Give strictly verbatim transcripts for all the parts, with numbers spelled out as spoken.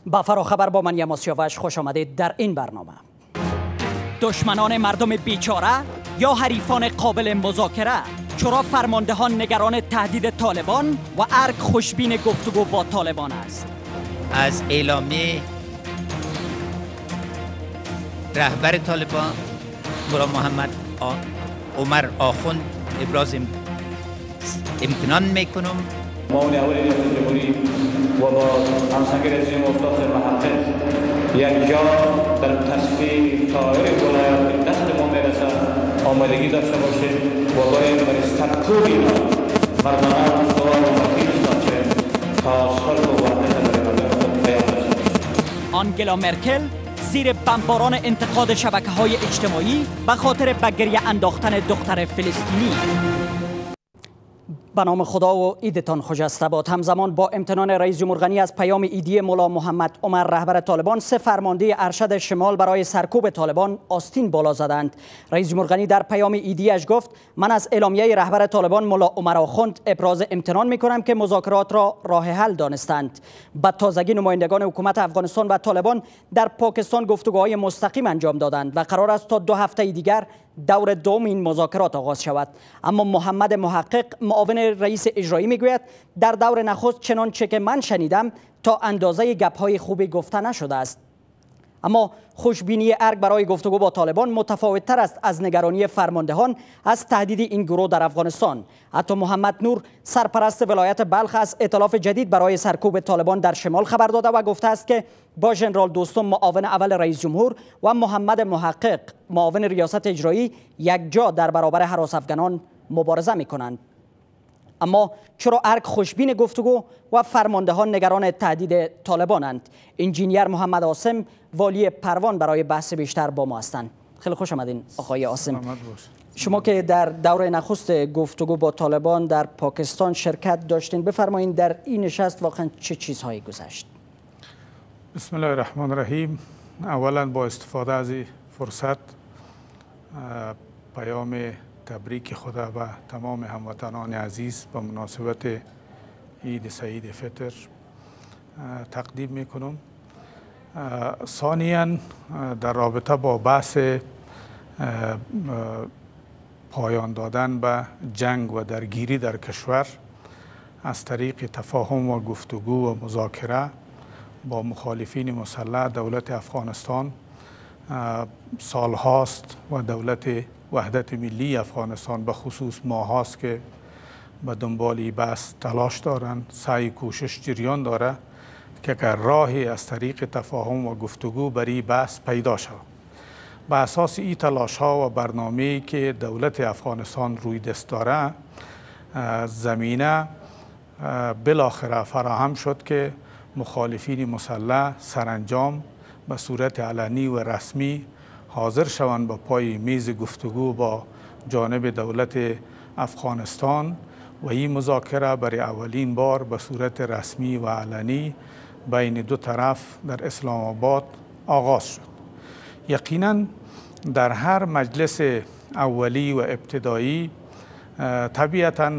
با فراخبر با من یما سیاوش خوش آمدید در این برنامه. دشمنان مردم بیچاره یا حریفان قابل مذاکره؟ چرا فرماندهان نگران تهدید طالبان و ارگ خوشبین گفتگو با طالبان است؟ از اعلامیه رهبر طالبان ملا محمد عمر آخوند ابراز امتنان میکنم. معاون اول ریاست جمهوری و با همسنگ رژیم استاد محقق یک جا در تصفیه سایر ولایات دست ما میرسد آمادگی داشته باشید و باید بر استدکوبی مردمان سوال و مقیم استاد چه تا صلح و وحدت در مردم خود قیام داشته. آنگلا مرکل زیر بمباران انتقاد شبکه‌های اجتماعی به خاطر به گریه انداختن دختر فلسطینی. به نام خدا و عیدتان خوش است باد. همزمان با امتنان رئیس جمهور غنی از پیام عیدی ملا محمد عمر رهبر طالبان، سه فرمانده ارشد شمال برای سرکوب طالبان آستین بالا زدند. رئیس جمهور غنی در پیام عیدیش گفت: من از اعلامیه رهبر طالبان ملا عمر آخوند ابراز امتنان می کنم که مذاکرات را راه حل دانستند. به تازگی نمایندگان حکومت افغانستان و طالبان در پاکستان گفتگوهای مستقیم انجام دادند و قرار است تا دو هفته دیگر دور دوم این مذاکرات آغاز شود. اما محمد محقق معاون رئیس اجرایی میگوید در دور نخست چنانچه که من شنیدم تا اندازه گپ‌های خوبی گفته نشده است. اما خوشبینی ارگ برای گفتگو با طالبان متفاوت تر است از نگرانی فرماندهان از تهدید این گروه در افغانستان. حتی محمد نور سرپرست ولایت بلخ از ائتلاف جدید برای سرکوب طالبان در شمال خبر داده و گفته است که با ژنرال دوستم معاون اول رئیس جمهور و محمد محقق معاون ریاست اجرایی یک جا در برابر هراس افغانان مبارزه می کنند. اما چرا ارگ خوشبین گفتگو و فرماندهان نگران تهدید طالبانند؟ انجینیر محمد عاصم والی پروان برای بحث بیشتر با ما هستند. خیلی خوش آمدین آقای عاصم. شما که در دور نخست گفتگو با طالبان در پاکستان شرکت داشتین، بفرمایید در این نشست واقعا چه چیزهایی گذشت؟ بسم الله الرحمن الرحیم. اولا با استفاده از فرصت پیام تبریک خدا و تمام هموطنان عزیز به مناسبت عید سعید فطر تقدیم می کنم. ثانیاً در رابطه با بحث پایان دادن به جنگ و درگیری در کشور از طریق تفاهم و گفتگو و مذاکره با مخالفین مسلح، دولت افغانستان سال هاست و دولت وحدت ملی افغانستان به خصوص ماه هاست که به دنبال این بحث تلاش دارند، سعی کوشش جریان داره که که راهی از طریق تفاهم و گفتگو برای بحث پیدا شود. به اساس این تلاش ها و برنامه‌ای که دولت افغانستان روی دست داره، زمینه بالاخره فراهم شد که مخالفین مسلح سرانجام به صورت علنی و رسمی حاضر شوند با پای میز گفتگو با جانب دولت افغانستان و این مذاکره برای اولین بار به صورت رسمی و علنی بین دو طرف در اسلام آباد آغاز شد. یقینا در هر مجلس اولی و ابتدایی طبیعتا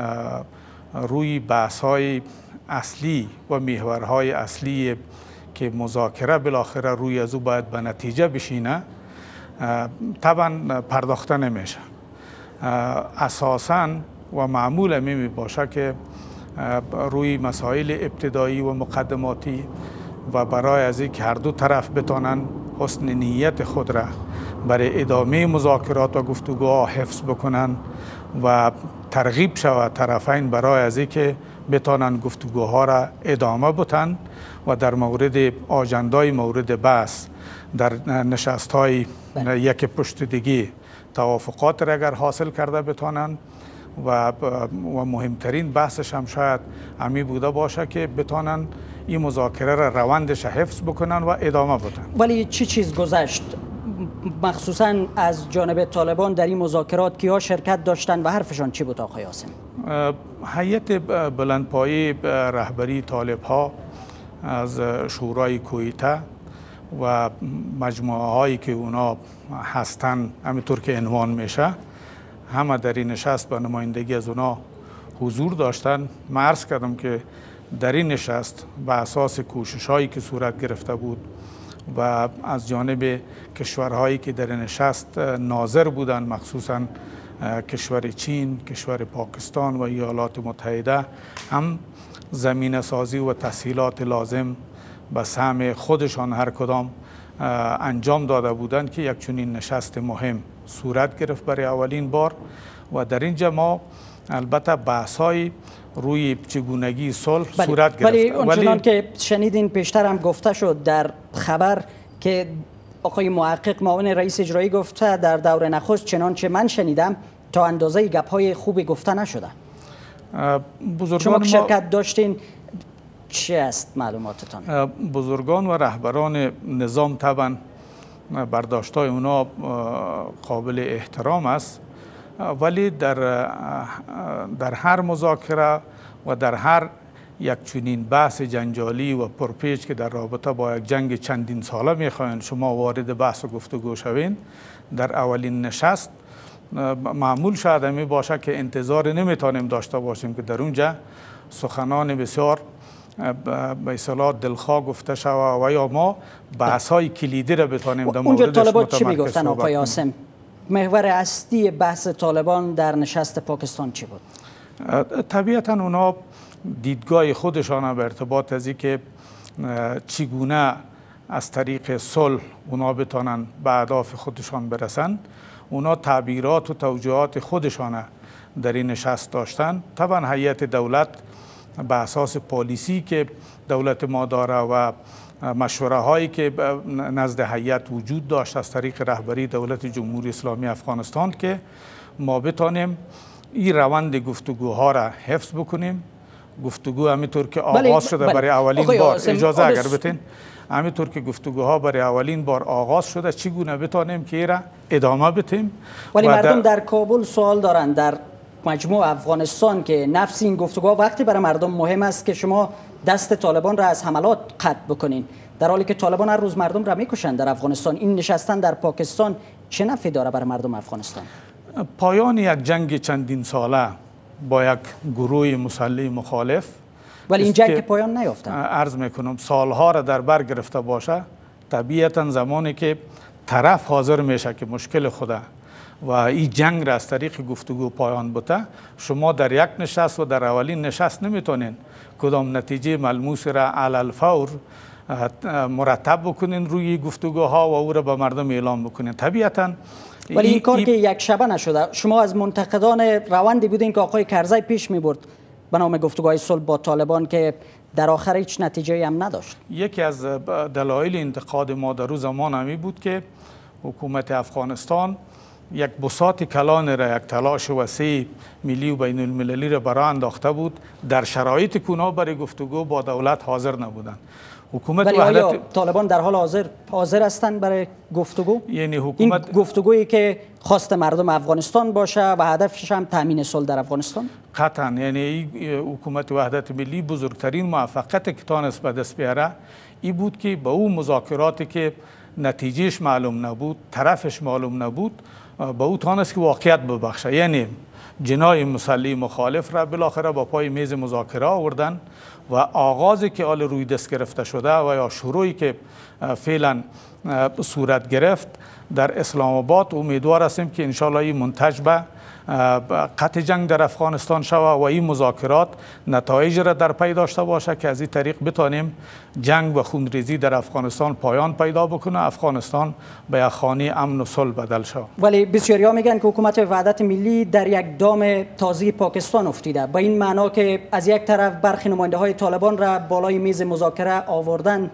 روی بحث‌های اصلی و محورهای اصلی که مذاکره بالاخره روی از او باید به نتیجه بشینه طبعا پرداخته نمیشه. اساساً و معمول می باشه که روی مسائل ابتدایی و مقدماتی و برای از اینکه هر دو طرف بتانن حسن نیت خود را برای ادامه مذاکرات و گفتگوها حفظ بکنن و ترغیب شود طرفین برای از اینکه بتانن گفتگوها را ادامه بدن و در مورد آجندای مورد بحث در نشست های یک پشت دیگه توافقات را اگر حاصل کرده بتانن و و مهمترین بحثش هم شاید همی بوده باشه که بتانن این مذاکره را روندش حفظ بکنن و ادامه بدن. ولی چی چیز گذشت مخصوصا از جانب طالبان در این مذاکرات؟ کیا شرکت داشتن و حرفشان چی بود آقای عاصم؟ هیئت بلندپایه رهبری طالب ها از شورای کویته و مجموعه هایی که اونا هستن همینطور که عنوان میشه همه در این نشست به نمایندگی از اونا حضور داشتن. من عرض کردم که در این نشست به اساس کوشش هایی که صورت گرفته بود و از جانب کشورهایی که در نشست ناظر بودند، مخصوصا کشور چین، کشور پاکستان و ایالات متحده، هم زمینه سازی و تسهیلات لازم به سهم خودشان هر کدام انجام داده بودند که یک چنین نشست مهم صورت گرفت برای اولین بار. و در اینجا ما البته بحث‌های روی چگونگی صلح صورت گرفت. ولی اونچنان که شنیدین پیشتر هم گفته شد در خبر که آقای محقق معاون رئیس اجرایی گفته در دور نخست، چنانچه من شنیدم تا اندازه گپ‌های خوبی گفته نشده. شما که شرکت داشتین چه است معلوماتتان؟ بزرگان و رهبران نظام طبعا برداشت‌های اونا قابل احترام است، ولی در در هر مذاکره و در هر یک چنین بحث جنجالی و پرپیچ که در رابطه با یک جنگ چندین ساله میخواین شما وارد بحث و گفتگو شوین، در اولین نشست معمول شاید می باشه که انتظار نمیتونیم داشته باشیم که در اونجا سخنان بسیار به اصطلاح دلخواه گفته شود و یا ما بحث های کلیدی را بتونیم در موردش متمرکز طالبان چی میگفتن آقای عاصم؟ محور اصلی بحث طالبان در نشست پاکستان چی بود؟ طبیعتا اونا دیدگاه خودشان به ارتباط از اینکه چگونه از طریق صلح اونا بتونن به اهداف خودشان برسن، اونا تعبیرات و توجیهات خودشان در این نشست داشتن. طبعا هیئت دولت به اساس پالیسی که دولت ما داره و مشوره هایی که نزد هیئت وجود داشت از طریق رهبری دولت جمهوری اسلامی افغانستان که ما بتانیم این روند گفتگوها را حفظ بکنیم. گفتگو همینطور که آغاز شده برای اولین بار، اجازه اگر بتین، همینطور که گفتگوها برای اولین بار آغاز شده چگونه بتانیم که را ادامه بدیم. ولی مردم در کابل سوال دارند در مجموع افغانستان که نفس این گفتگوها وقتی برای مردم مهم است که شما دست طالبان را از حملات قطع بکنین، در حالی که طالبان هر روز مردم را میکشند در افغانستان. این نشستن در پاکستان چه نفعی داره برای مردم افغانستان؟ پایان یک جنگ چندین ساله با یک گروه مسلح مخالف، ولی این جنگ که پایان نیافته، عرض میکنم سالها را در بر گرفته باشه، طبیعتا زمانی که طرف حاضر میشه که مشکل خوده و این جنگ را از طریق گفتگو پایان بده، شما در یک نشست و در اولین نشست نمیتونین کدام نتیجه ملموس را علی الفور مرتب بکنین روی گفتگوها و او را به مردم اعلام بکنین. طبیعتا ولی این کار که یک شبه نشده. شما از منتقدان روندی بودین که آقای کرزی پیش می برد به نام گفتگوهای صلح با طالبان که در آخر هیچ نتیجه هم نداشت. یکی از دلایل انتقاد ما در روز زمان همی بود که حکومت افغانستان یک بساط کلان را، یک تلاش وسیع ملی و بین المللی را برای انداخته بود، در شرایط کونا برای گفتگو با دولت حاضر نبودند. حکومت ولی آیا طالبان در حال حاضر حاضر هستند برای گفتگو؟ یعنی حکومت این گفتگویی که خواست مردم افغانستان باشه و هدفش هم تامین صلح در افغانستان؟ قطعا. یعنی حکومت وحدت ملی بزرگترین موفقیت که تانست به دست بیاره این بود که با اون مذاکراتی که نتیجهش معلوم نبود، طرفش معلوم نبود، با او تانست که واقعیت ببخشه. یعنی جنای مسلح مخالف را بالاخره با پای میز مذاکره آوردن و آغازی که آل روی دست گرفته شده و یا شروعی که فعلا صورت گرفت در اسلام آباد، امیدوار هستیم که انشالله این منتج به قطع جنگ در افغانستان شود و این مذاکرات نتایج را در پی داشته باشه که از این طریق بتانیم جنگ و خونریزی در افغانستان پایان پیدا بکنه، افغانستان به یک خانه امن و صلح بدل شود. ولی بسیاریا میگن که حکومت وحدت ملی در یک دام تازه پاکستان افتیده، با این معنا که از یک طرف برخی نماینده های طالبان را بالای میز مذاکره آوردن،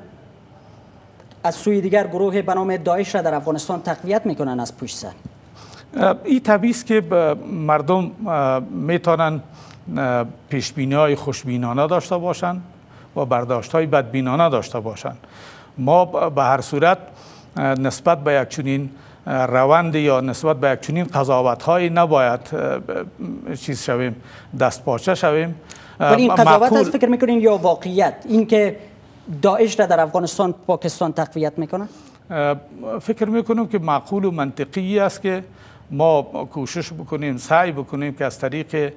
از سوی دیگر گروه به نام داعش را در افغانستان تقویت میکنن از پشت سر. این طبیعی است که مردم میتونن پیشبینی های خوشبینانه داشته باشند و برداشت های بدبینانه داشته باشند. ما به هر صورت نسبت به یک چنین روند یا نسبت به یک چنین قضاوت های نباید چیز شویم، دست پاچه شویم. ولی این قضاوت از فکر میکنین یا واقعیت این که داعش را در افغانستان پاکستان تقویت میکنه؟ فکر میکنم که معقول و منطقی است که ما کوشش بکنیم، سعی بکنیم که از طریق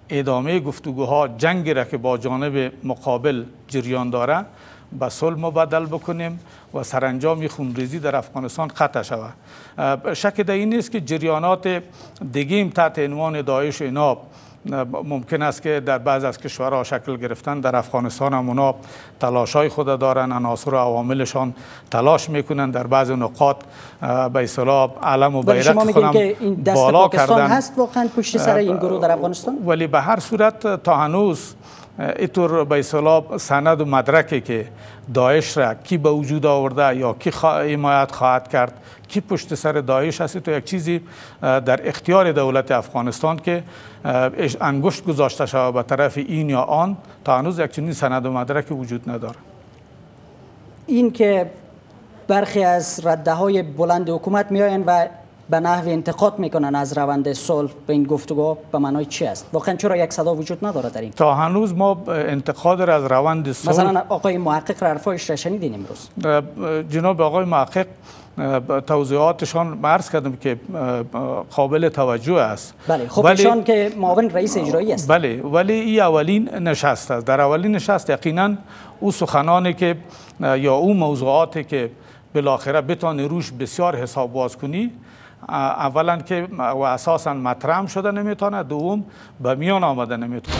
ادامه گفتگوها جنگی را که با جانب مقابل جریان داره به صلح مبدل بکنیم و سرانجام خونریزی در افغانستان قطع شود. شک در این نیست که جریانات دیگه تحت عنوان داعش و اینا ممکن است که در بعض از کشورها شکل گرفتن. در افغانستان هم اونا تلاشای خود دارن، عناصر و عواملشان تلاش میکنن در بعض نقاط به اصطلاح علم و بیرق خودم که این دست بالا پاکستان کردن. هست واقعا پشت سر این گروه در افغانستان؟ ولی به هر صورت تا هنوز اینطور به اصطلاح سند و مدرکی که داعش را کی به وجود آورده یا کی حمایت خواهد کرد، کی پشت سر داعش هست، تو یک چیزی در اختیار دولت افغانستان که انگشت گذاشته شود به طرف این یا آن، تا هنوز یک چنین سند و مدرکی وجود نداره. این که برخی از رده‌های بلند حکومت میآیند و به نحو انتقاد میکنن از روند صلح به این گفتگو، به معنای چی است؟ واقعا چرا یک صدا وجود نداره در این؟ تا هنوز ما انتقاد را از روند صلح، مثلا آقای محقق را حرفایش را شنیدین امروز؟ جناب آقای محقق توضیحاتشان عرض کردم که قابل توجه است. بله، خب ایشان که معاون رئیس اجرایی است. بله، ولی این اولین نشست است. در اولین نشست یقینا او سخنانی که یا او موضوعاتی که بالاخره بتونه روش بسیار حساب باز کنی، اولا که و اساسا مطرح شده نمیتونه، دوم به میان آمده نمیتونه.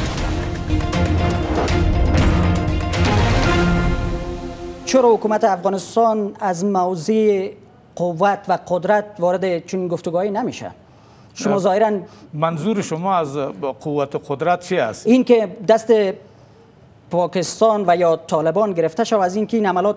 چرا حکومت افغانستان از موضوع قوت و قدرت وارد چنین گفتگوهایی نمیشه؟ شما ظاهرا منظور شما از قوت و قدرت چی است؟ این که دست پاکستان و یا طالبان گرفته شود، از اینکه این عملات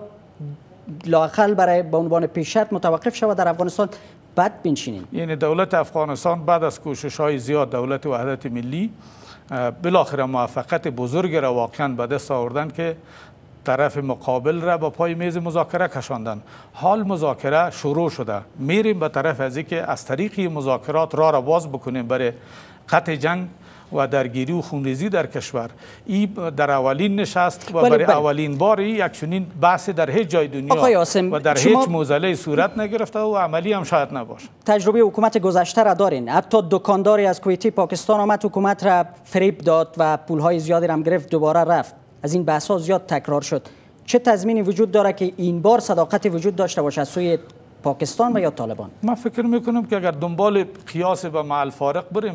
لااقل برای به عنوان پیش شرط متوقف شود در افغانستان، بعد بنشینیم. یعنی دولت افغانستان بعد از کوشش‌های زیاد، دولت وحدت ملی بالاخره موفقیت بزرگ را واقعا به دست آوردن که طرف مقابل را با پای میز مذاکره کشاندن. حال مذاکره شروع شده، میریم به طرف از اینکه از طریق مذاکرات راه را باز بکنیم برای قطع جنگ و درگیری و خونریزی در کشور. این در اولین نشست و برای اولین بار یک چنین بحث در هیچ جای دنیا و در هیچ موزله صورت نگرفته و عملی هم شاید نباشه. تجربه حکومت گذشته را دارین. حتی دکانداری از کویتی پاکستان آمد، حکومت را فریب داد و پولهای زیادی را هم گرفت، دوباره رفت. از این بحث ها زیاد تکرار شد. چه تضمینی وجود داره که این بار صداقتی وجود داشته باشه از سوی پاکستان و یا طالبان؟ من فکر میکنم که اگر دنبال قیاس به مع الفارق بریم،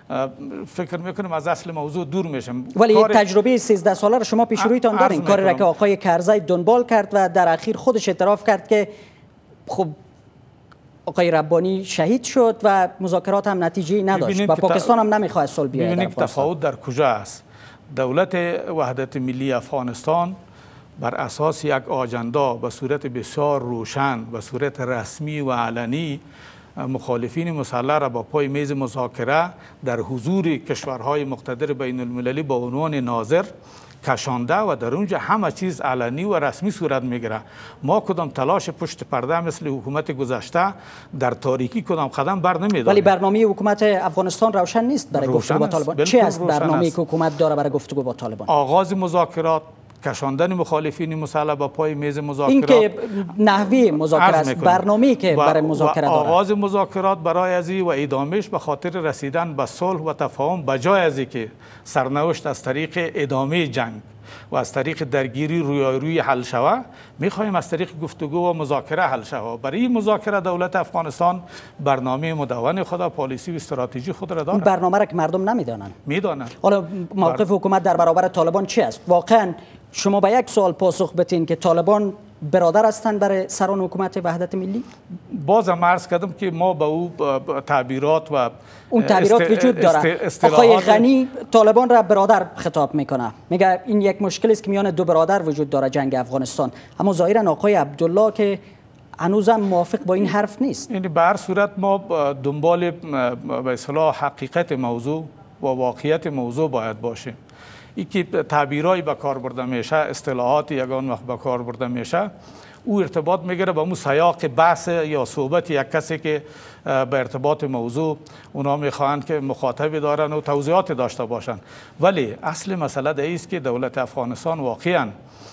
فکر میکنم از اصل موضوع دور میشم. ولی کار... تجربه سیزده ساله را شما پیش رویتان دارین. کاری را که آقای کرزی دنبال کرد و در اخیر خودش اعتراف کرد که خب آقای ربانی شهید شد و مذاکرات هم نتیجه نداشت و پاکستان هم نمیخواد صلح بیاید. ببینید تفاوت در کجا است. دولت وحدت ملی افغانستان بر اساس یک آجندا به صورت بسیار روشن، به صورت رسمی و علنی مخالفین مسلح را با پای میز مذاکره در حضور کشورهای مقتدر بین المللی با عنوان ناظر کشانده و در اونجا همه چیز علنی و رسمی صورت میگیره. ما کدام تلاش پشت پرده مثل حکومت گذشته در تاریکی کدام قدم بر نمیداریم. ولی برنامه حکومت افغانستان روشن نیست برای گفتگو با طالبان. چه است برنامه‌ای که حکومت داره برای گفتگو با طالبان؟ آغاز مذاکرات، کشاندن مخالفین مسلح با پای میز مذاکرات. این که نحوی مذاکره است، برنامه‌ای که برای مذاکره داره. آغاز مذاکرات برای ازی و ادامهش به خاطر رسیدن به صلح و تفاهم، بجای ازی که سرنوشت از طریق ادامه جنگ و از طریق درگیری رویارویی حل شود، میخواهیم از طریق گفتگو و مذاکره حل شود. برای این مذاکره دولت افغانستان برنامه مدون خود، پالیسی و استراتژی خود را دارد. این برنامه را که مردم نمیدانند. میدانند. حالا موقف بر... حکومت در برابر طالبان چی است؟ واقعا شما به یک سوال پاسخ بدین که طالبان برادر هستند برای سران حکومت وحدت ملی؟ بازم عرض کردم که ما به او تعبیرات و اون تعبیرات است... وجود داره. آقای غنی طالبان را برادر خطاب میکنه، میگه این یک مشکل است که میان دو برادر وجود داره جنگ افغانستان. اما ظاهرا آقای عبدالله که هنوزم موافق با این حرف نیست. یعنی به هر صورت ما دنبال به اصطلاح حقیقت موضوع و واقعیت موضوع باید باشیم. ای که تعبیرایی به کار برده میشه، اصطلاحات یگان وقت به کار برده میشه، او ارتباط میگیره با مو سیاق بحث یا صحبت یک کسی که به ارتباط موضوع اونا میخواهند که مخاطبی دارن و توضیحات داشته باشن. ولی اصل مسئله ده است که دولت افغانستان واقعا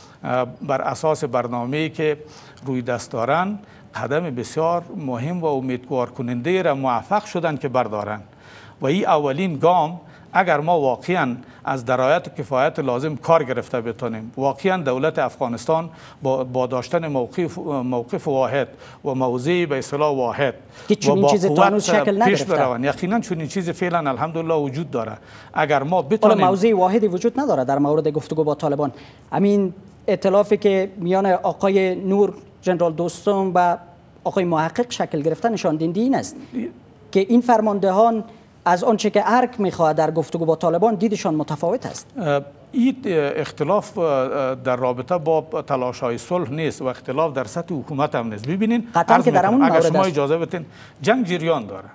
بر اساس برنامه‌ای که روی دست دارن قدم بسیار مهم و امیدوار کننده را موفق شدن که بردارن و این اولین گام اگر ما واقعا از درایت و کفایت لازم کار گرفته بتونیم، واقعا دولت افغانستان با, با داشتن موقف موقف واحد و موضع به اصطلاح واحد و با قوت شکل پیش بروند، یقینا چنین چیزی فعلا الحمدلله وجود داره. اگر ما بتونیم موضع واحدی وجود نداره در مورد گفتگو با طالبان. همین ائتلافی که میان آقای نور، جنرال دوستم و آقای محقق شکل گرفته نشان دهنده این است که این فرماندهان از آنچه که ارگ میخواهد در گفتگو با طالبان دیدشان متفاوت است. این اختلاف در رابطه با تلاش‌های صلح نیست و اختلاف در سطح حکومت هم نیست. ببینین قطعا که در همون اگر مورد شما است. اجازه بدین، جنگ جریان داره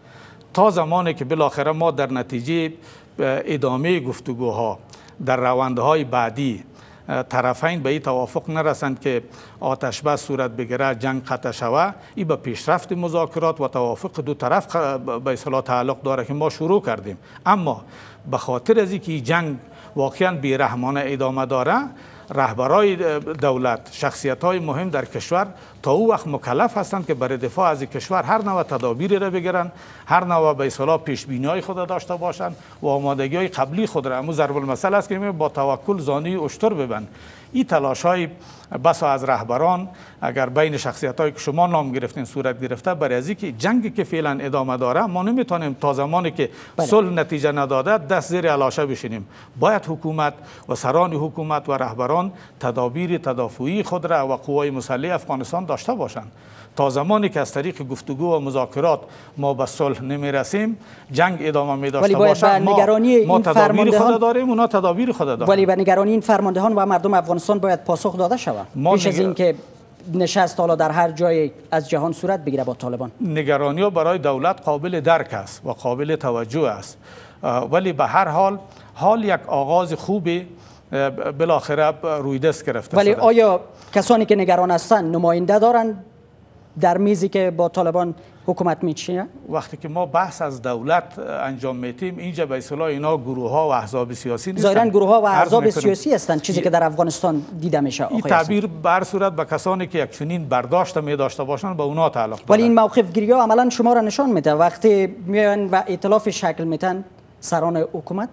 تا زمانی که بالاخره ما در نتیجه ادامه گفتگوها در روندهای بعدی طرفین به این توافق نرسند که آتش بس صورت بگیره، جنگ قطع شوه، این به پیشرفت مذاکرات و توافق دو طرف به اصطلاح تعلق داره که ما شروع کردیم. اما به خاطر از اینکه جنگ واقعا بیرحمانه ادامه داره، رهبرای دولت، شخصیت‌های مهم در کشور تا او وقت مکلف هستند که برای دفاع از کشور هر نوع تدابیری را بگیرن، هر نوع به اصطلاح پیش‌بینی‌های خود داشته باشند و آمادگی‌های قبلی خود را. امروز ضرب المثل است که با توکل زانی اشتر ببند. این تلاش‌های بسا از رهبران اگر بین شخصیت‌هایی که شما نام گرفتین صورت گرفته، برای از اینکه جنگی که فعلا ادامه داره ما نمیتونیم تا زمانی که صلح نتیجه نداده دست زیر علاشه بشینیم. باید حکومت و سران حکومت و رهبران تدابیر تدافعی خود را و قوای مسلح افغانستان داشته باشند. تا زمانی که از طریق گفتگو و مذاکرات ما به صلح نمیرسیم، جنگ ادامه می داشته باشند. ما, ما تدابیر خود داریم، اونا تدابیر خود دارند. ولی به نگرانی این فرماندهان و مردم افغانستان باید پاسخ داده شود پیش از این که نشست حالا در هر جای از جهان صورت بگیره با طالبان. نگرانی ها برای دولت قابل درک است و قابل توجه است، ولی به هر حال حال یک آغاز خوبی بالاخره روی دست گرفته ولی شده. آیا کسانی که نگران هستند نماینده دارند در میزی که با طالبان حکومت میچینه؟ وقتی که ما بحث از دولت انجام میتیم، اینجا به اصطلاح اینا گروه ها و احزاب سیاسی نیستن. ظاهرا گروه ها و احزاب سیاسی هستند، چیزی که در افغانستان دیده میشه. این تعبیر به هر صورت به کسانی که یک چنین برداشت می داشته باشند به اونا تعلق داره. ولی این موقف گیری ها عملا شما را نشان میده وقتی میان و ائتلاف شکل میتن سران حکومت.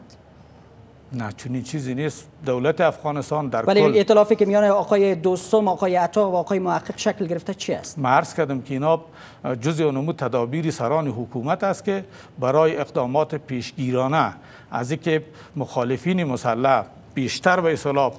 نه چنین چیزی نیست. دولت افغانستان در ولی کل ائتلافی که میان آقای دوستم، آقای عطا و آقای محقق شکل گرفته چی است؟ من عرض کردم که اینا جزء نمود تدابیر سران حکومت است که برای اقدامات پیشگیرانه از اینکه مخالفین مسلح بیشتر به اصطلاح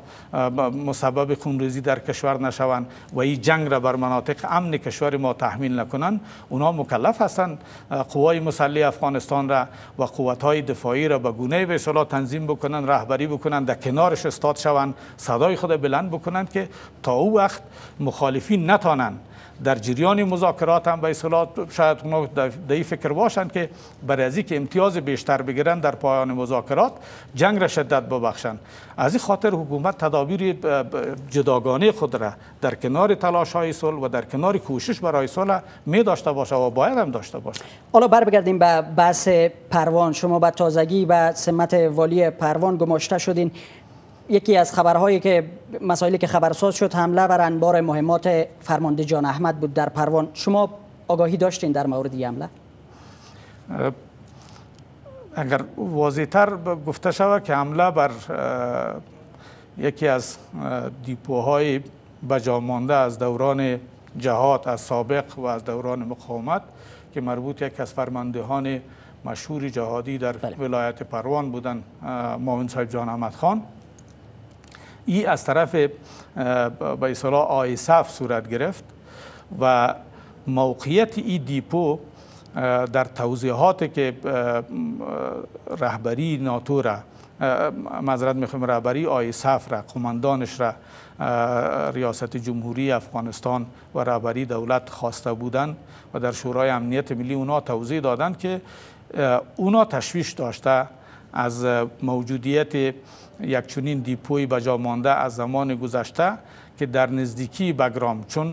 مسبب خونریزی در کشور نشوند و این جنگ را بر مناطق امن کشور ما تحمیل نکنند، اونا مکلف هستند قوای مسلح افغانستان را و قوت‌های دفاعی را به گونه‌ای به اصطلاح تنظیم بکنند، رهبری بکنند، در کنارش استاد شوند، صدای خود بلند بکنند که تا او وقت مخالفین نتوانند در جریان مذاکرات هم به اصطلاح شاید اونا در این فکر باشند که برای از اینکه امتیاز بیشتر بگیرن در پایان مذاکرات جنگ را شدت ببخشند. از این خاطر حکومت تدابیر جداگانه خود را در کنار تلاش‌های صلح و در کنار کوشش برای صلح می داشته باشه و باید هم داشته باشه. حالا بر بگردیم به بحث پروان. شما به تازگی و سمت والی پروان گماشته شدین. یکی از خبرهایی که مسائلی که خبرساز شد حمله بر انبار مهمات فرمانده جان احمد بود در پروان. شما آگاهی داشتین در مورد این حمله؟ اگر واضح‌تر گفته شود که حمله بر یکی از دیپوهای بجا مانده از دوران جهاد از سابق و از دوران مقاومت که مربوط یک از فرماندهان مشهور جهادی در بله. ولایت پروان بودن، معاون صاحب جان احمد خان، این از طرف به اصطلاح آیسف صورت گرفت و موقعیت این دیپو در توضیحات که رهبری ناتو را معذرت میخوایم رهبری آیسف را قماندانش را ریاست جمهوری افغانستان و رهبری دولت خواسته بودند و در شورای امنیت ملی اونا توضیح دادند که اونا تشویش داشته از موجودیت یک چنین دیپوی بجا مانده از زمان گذشته که در نزدیکی بگرام، چون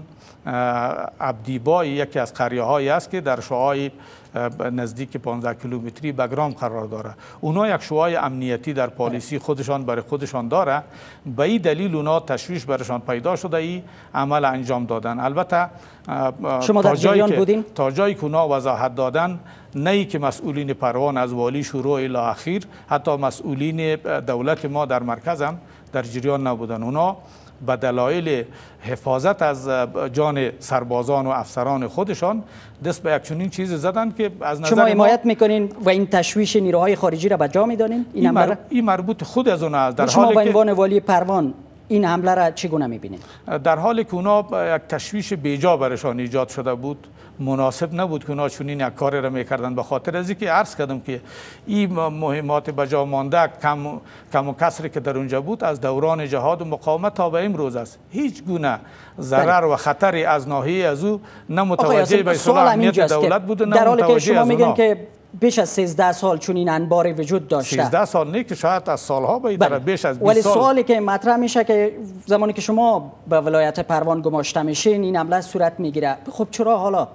عبدیبای یکی از قریه هایی است که در شعاع نزدیک پانزده کیلومتری بگرام قرار داره، اونا یک شعاع امنیتی در پالیسی خودشان برای خودشان داره، به این دلیل اونا تشویش برشان پیدا شده ای عمل انجام دادن. البته شما در جریان بودین؟ تا جایی که اونا وضاحت دادن، نه ای که مسئولین پروان از والی شروع الی اخیر، حتی مسئولین دولت ما در مرکز هم در جریان نبودن. اونا به دلایل حفاظت از جان سربازان و افسران خودشان دست به یک چنین چیز زدن که از نظر شما حمایت میکنین و این تشویش نیروهای خارجی را به جا میدانین؟ این, این, مر... این مربوط خود از اونا است. در شما حالی به عنوان والی پروان این حمله را چگونه میبینید؟ در حالی که اونا یک تشویش بیجا برشان ایجاد شده بود، مناسب نبود که اونا چنین یک کاری را میکردن. به خاطر از اینکه عرض کردم که این مهمات بجا مانده کم کم و کسری که در اونجا بود از دوران جهاد و مقاومت تا به امروز است. هیچ گونه ضرر و خطری از ناحیه از او نه متوجه به اصول امنیت دولت بود نه در حالی که شما میگن که بیش از سیزده سال چون این انبار وجود داشته. سیزده سال نه که شاید از سالها بیشتر، بیش از بیست ولی سال. سوالی که مطرح میشه که زمانی که شما به ولایت پروان گماشته میشین این حمله صورت میگیره، خب چرا حالا؟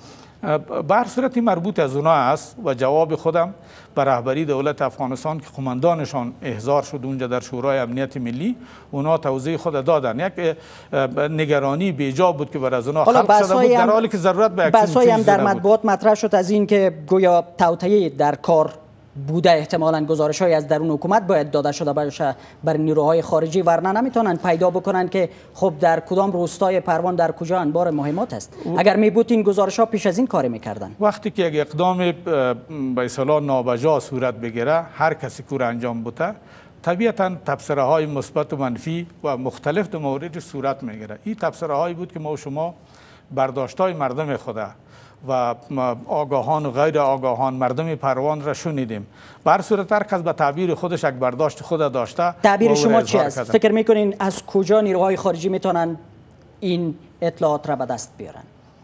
به هر صورت مربوط از اونا است و جواب خودم به رهبری دولت افغانستان که قماندانشان احضار شد اونجا در شورای امنیت ملی، اونا توضیح خود دادن. یک نگرانی بیجا بود که بر از اونا خلق شده بود در حالی که ضرورت به یک چنین چیزی هم در مطبوعات مطرح شد از این که گویا توطئه در کار بوده، احتمالاً گزارش‌های از درون حکومت باید داده شده باشه بر نیروهای خارجی، ورنه نمیتونن پیدا بکنن که خب در کدام روستای پروان در کجا انبار مهمات است. اگر می بود این گزارش‌ها پیش از این کاری میکردن. وقتی که یک اقدام به اصطلاح نابجا صورت بگیره، هر کسی کار انجام بوده، طبیعتاً تبصره های مثبت و منفی و مختلف در موردش صورت میگیره. این تبصره هایی بود که ما و شما برداشت‌های مردم خود و آگاهان و غیر آگاهان مردم پروان را شنیدیم. به هر صورت هر کس به تعبیر خودش یک برداشت خود داشته. تعبیر شما چی است؟ فکر میکنین از کجا نیروهای خارجی میتونن این اطلاعات را به دست بیارن؟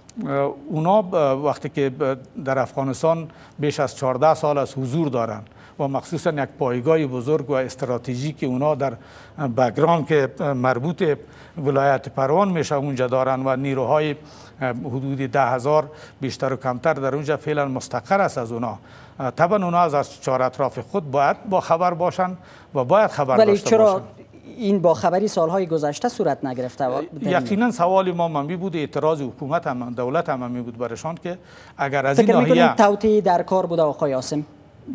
اونا وقتی که در افغانستان بیش از چهارده سال از حضور دارن و مخصوصا یک پایگاه بزرگ و استراتژیک اونا در بگرام که مربوط ولایت پروان میشه اونجا دارن و نیروهای حدود ده هزار بیشتر و کمتر در اونجا فعلا مستقر است از اونا. طبعا اونا از چهار اطراف خود باید با خبر باشن و باید خبر ولی داشته چرا باشن. این با خبری سالهای گذشته صورت نگرفته؟ یقینا سوال ما منبی بود، اعتراض حکومت هم دولت هم می بود برشان که اگر از این فکر ناحیه میکنید توطئه در کار بوده آقای عاصم؟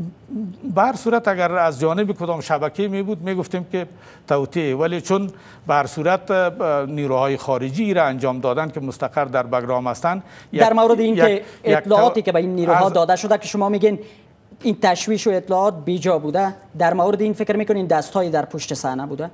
به هر صورت اگر از جانب کدام شبکه می بود می گفتیم که توطئه، ولی چون به هر صورت نیروهای خارجی را انجام دادن که مستقر در بگرام هستند، در مورد این که اطلاعاتی که به این نیروها داده شده که شما میگین این تشویش و اطلاعات بیجا بوده، در مورد این فکر میکنین دستایی در پشت صحنه بوده؟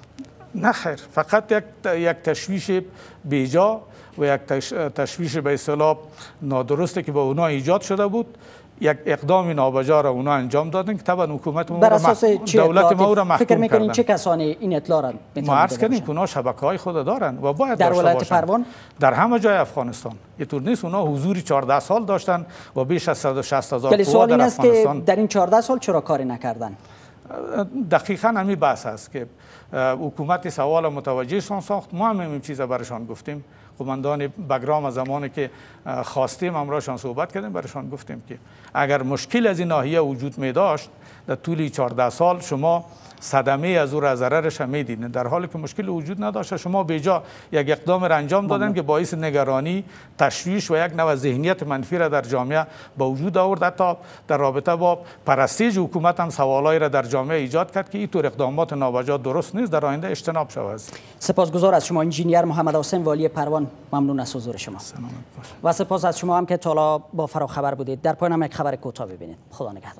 نه خیر، فقط یک یک تشویش بیجا و یک تشویش به اصطلاح نادرسته که با اونا ایجاد شده بود، یک اقدام نابجا را اونا انجام دادن که طبعا حکومت ما بر اساس دولت ما را محکوم فکر میکنین کردن. چه کسانی این اطلاع را ما عرض کردیم که اونا شبکه‌های خود دارن و باید در داشته ولایت باشن. پروان در همه جای افغانستان اینطور نیست. اونا حضور چهارده سال داشتن و بیش از صد و شصت هزار ولی سوال این است که در این چهارده سال چرا کاری نکردن؟ دقیقاً همین بحث است که حکومت سوال متوجه شان ساخت. ما هم این چیزا برشان گفتیم. قماندان بگرام زمانی که خواستیم امراشان صحبت کردیم برشان گفتیم که اگر مشکل از این ناحیه وجود می داشت در طول چهارده سال شما صدمه از او را ضررش هم میدیدین، در حالی که مشکل وجود نداشت شما بیجا یک اقدام را انجام دادن که باعث نگرانی، تشویش و یک نوع ذهنیت منفی را در جامعه به وجود آورد. حتی در رابطه با پرستیج حکومت هم سوالایی را در جامعه ایجاد کرد که اینطور اقدامات نابجا درست نیست، در آینده اجتناب شود. سپاسگزار از شما انجینیر محمد عاصم والی پروان، ممنون از حضور شما و سپاس از شما هم که تا با فراخبر بودید. در پایان هم یک خبر کوتاه ببینید. خدا نگهدار.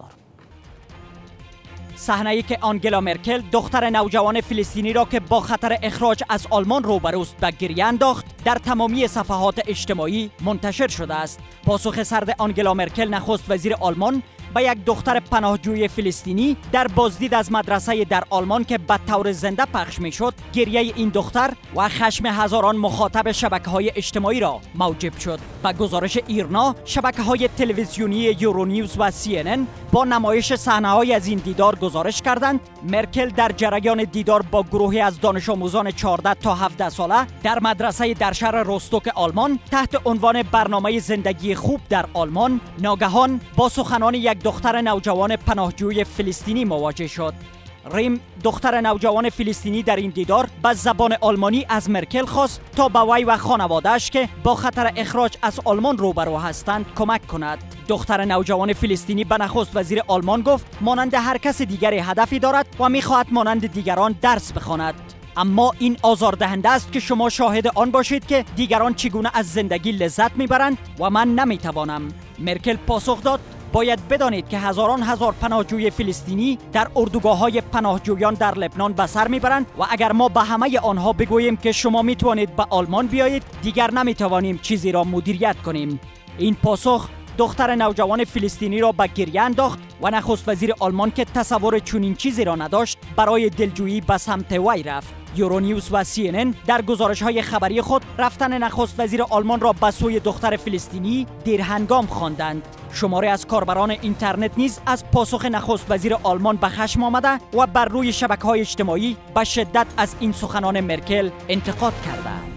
صحنه‌ای که آنگلا مرکل دختر نوجوان فلسطینی را که با خطر اخراج از آلمان روبروست به گریه انداخت در تمامی صفحات اجتماعی منتشر شده است. پاسخ سرد آنگلا مرکل نخست وزیر آلمان به یک دختر پناهجوی فلسطینی در بازدید از مدرسه در آلمان که به طور زنده پخش میشد، گریه این دختر و خشم هزاران مخاطب شبکه‌های اجتماعی را موجب شد. به گزارش ایرنا، شبکه‌های تلویزیونی یورونیوز و سی ان ان با نمایش صحنه‌های از این دیدار گزارش کردند مرکل در جریان دیدار با گروهی از دانش آموزان چهارده تا هفده ساله در مدرسه در شهر روستوک آلمان تحت عنوان برنامه زندگی خوب در آلمان ناگهان با سخنان یک دختر نوجوان پناهجوی فلسطینی مواجه شد. ریم، دختر نوجوان فلسطینی، در این دیدار به زبان آلمانی از مرکل خواست تا به وی و خانواده‌اش که با خطر اخراج از آلمان روبرو هستند کمک کند. دختر نوجوان فلسطینی به نخست وزیر آلمان گفت مانند هر کس دیگری هدفی دارد و می‌خواهد مانند دیگران درس بخواند. اما این آزاردهنده است که شما شاهد آن باشید که دیگران چگونه از زندگی لذت میبرند و من نمیتوانم. مرکل پاسخ داد باید بدانید که هزاران هزار پناهجوی فلسطینی در اردوگاه‌های پناهجویان در لبنان به سر میبرند و اگر ما به همه آنها بگوییم که شما میتوانید به آلمان بیایید، دیگر نمیتوانیم چیزی را مدیریت کنیم. این پاسخ دختر نوجوان فلسطینی را به گریه انداخت و نخست وزیر آلمان که تصور چنین چیزی را نداشت برای دلجویی به سمت وی رفت. یورونیوز و سی ان ان در گزارش‌های خبری خود رفتن نخست وزیر آلمان را به سوی دختر فلسطینی دیرهنگام خواندند. شماری از کاربران اینترنت نیز از پاسخ نخست وزیر آلمان به خشم آمده و بر روی شبکه‌های اجتماعی به شدت از این سخنان مرکل انتقاد کردند.